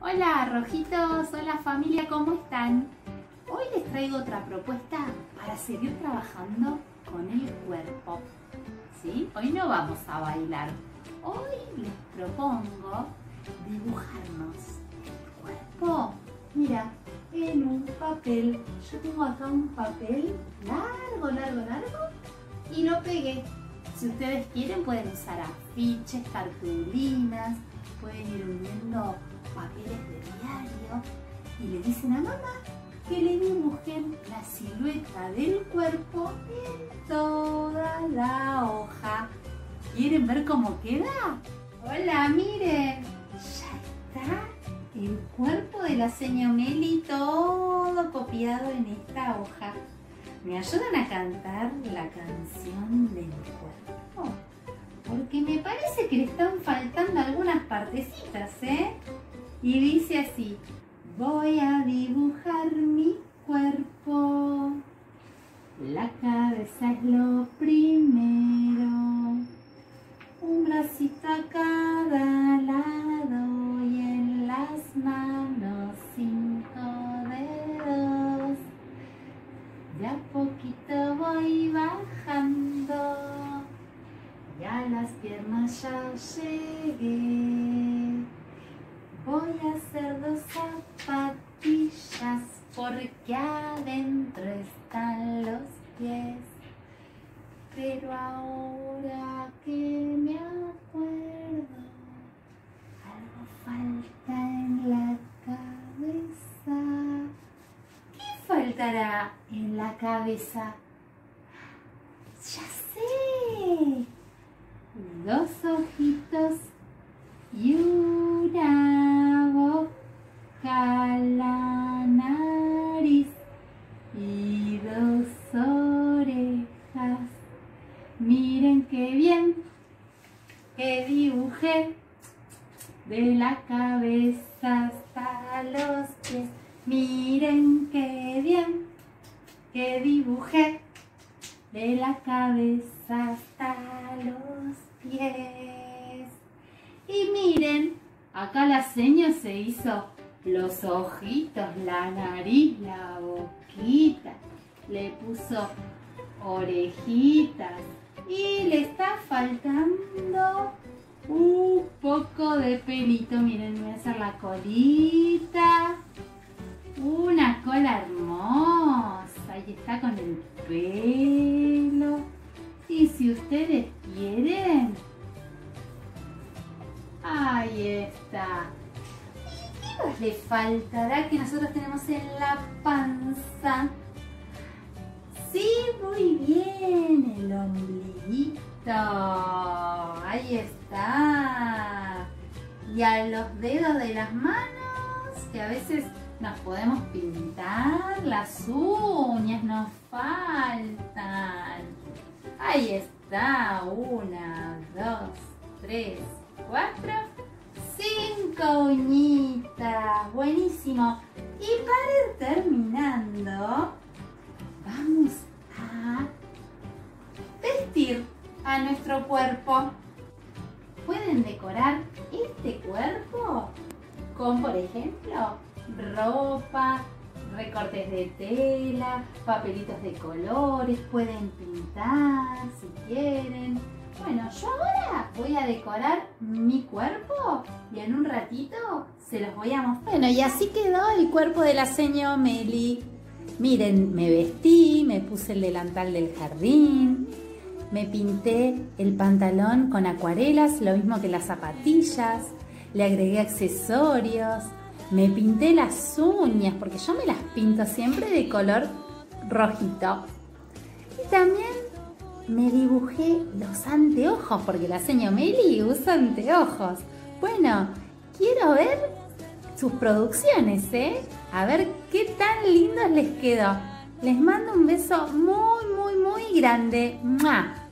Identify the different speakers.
Speaker 1: Hola rojitos, hola familia, ¿cómo están? Hoy les traigo otra propuesta para seguir trabajando con el cuerpo. ¿Sí? Hoy no vamos a bailar. Hoy les propongo dibujarnos el cuerpo. Mira, en un papel. Yo tengo acá un papel largo y lo pegué. Si ustedes quieren pueden usar afiches, cartulinas, pueden ir uniendo papeles de diario y le dicen a mamá que le dibujen la silueta del cuerpo en toda la hoja. ¿Quieren ver cómo queda? Hola, miren, ya está el cuerpo de la señora Meli todo copiado en esta hoja. ¿Me ayudan a cantar la canción del cuerpo? Porque me parece que le están faltando algunas partecitas, ¿eh? Y dice así: voy a dibujar mi cuerpo. La cabeza es lo primero. Un bracito a cada lado y en las manos 5 dedos. De a poquito voy bajando y a las piernas ya llegué. Voy a hacer 2 zapatillas porque adentro están los pies. Pero ahora que me acuerdo, algo falta en la cabeza. ¿Qué faltará en la cabeza? ¡Ya sé! 2 ojitos y una boca, la nariz y 2 orejas. Miren qué bien que dibujé de la cabeza hasta los pies. Miren qué bien que dibujé de la cabeza hasta los pies. Y miren, acá la señora se hizo los ojitos, la nariz, la boquita, le puso orejitas y le está faltando un poco de pelito. Miren, me voy a hacer la colita, una cola hermosa, ahí está con el pelo. Y si ustedes quieren, ahí está. ¿Y qué más le faltará que nosotros tenemos en la panza? Sí, muy bien, el ombliguito. Ahí está. Y a los dedos de las manos, que a veces nos podemos pintar, las uñas nos faltan. Ahí está, 1, 2, 3, 4, 5 uñitas. Buenísimo. Y para ir terminando, vamos a vestir a nuestro cuerpo. Pueden decorar este cuerpo con, por ejemplo, ropa, recortes de tela, papelitos de colores, pueden pintar si quieren. Bueno, yo ahora voy a decorar mi cuerpo y en un ratito se los voy a mostrar. Bueno, y así quedó el cuerpo de la señora Meli. Miren, me vestí, me puse el delantal del jardín, me pinté el pantalón con acuarelas, lo mismo que las zapatillas, le agregué accesorios, me pinté las uñas, porque yo me las pinto siempre de color rojito. Y también me dibujé los anteojos, porque la señora Meli usa anteojos. Bueno, quiero ver sus producciones, ¿eh? A ver qué tan lindos les quedó. Les mando un beso muy grande. ¡Mua!